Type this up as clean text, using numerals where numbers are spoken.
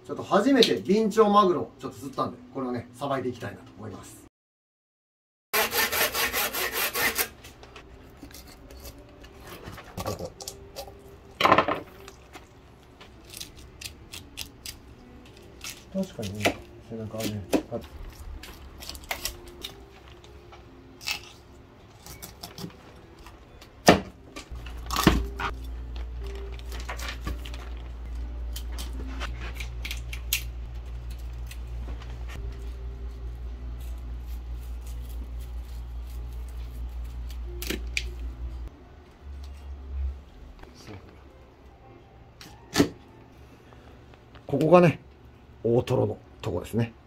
ちょっと初めてビンチョウマグロをちょっと釣ったんで、これをね、さばいていきたいなと思います。確かにね、背中はね、ここがね、大トロのとこですね。